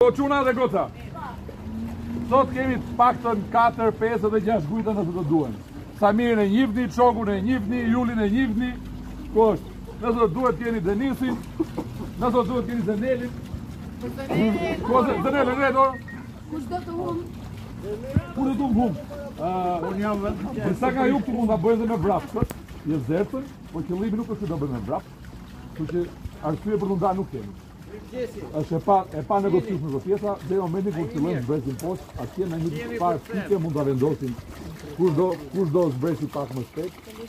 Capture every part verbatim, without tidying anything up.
Quna dhe goca. Sot kemi paktën katër, pesë dhe gjashtë gujta nëse të duhen. Samirin e njihni, Çokun e njihni, Julin e njihni. Ku është? Nëse do duhet keni Denisin, nëse do duhet keni Zenelin. Ku është Zenelin Redo? Kush do të hum? Ku do të hum? Unë jam vetë. Sa nga ju këtu mund ta bëjnë me vrap, je zertën, po qëllimi nuk është që do bëjmë me vrap. Kështu që arsye për të ndarë nuk kemi. Është e pa e pa negociuar në pjesa, deri në momentin kur fillojmë zbresin poshtë, atje në një parë pike mund ta vendosim kur do kur do zbresi pak më shpejt.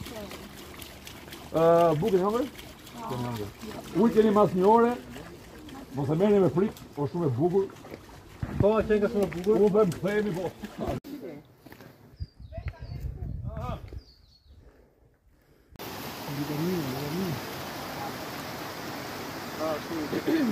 Ë, bukën hëngër? Keni hëngër. Ujë keni mas një ore. Mos e merrni me frikë, po shumë e bukur. Po, që nga shumë e bukur. U bëm kthehemi po. Aha. Ah, sì.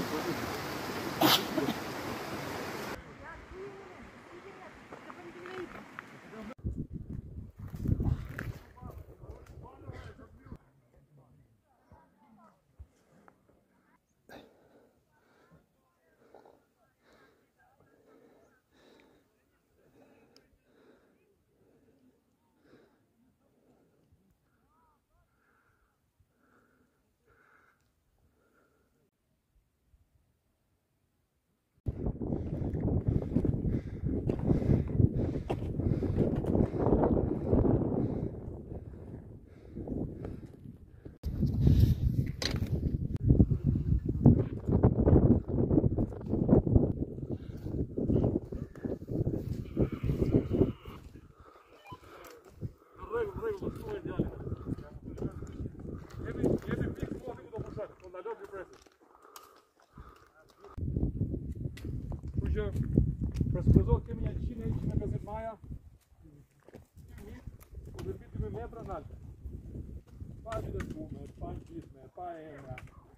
Presupozot kemi një njëqind e njëqind e pesëdhjetë maja, po dhe mbi dy metra në altë. Pa gjithë të shume, pa në gjithme, pa e nga.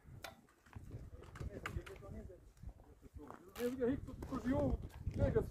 E vëgja hikë të përshiohu, legës.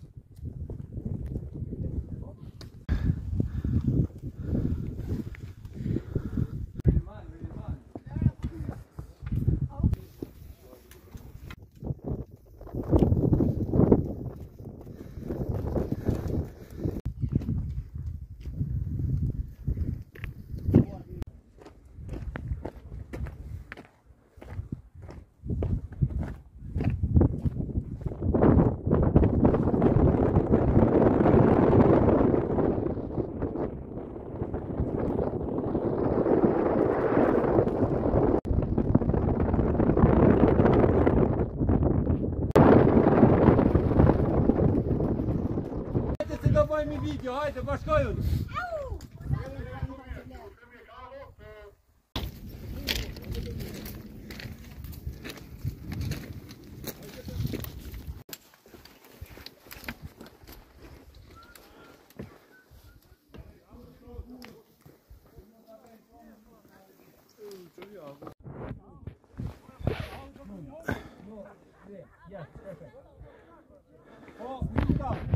Mi video, hajde, bashkojun! Yes, perfect. Oh,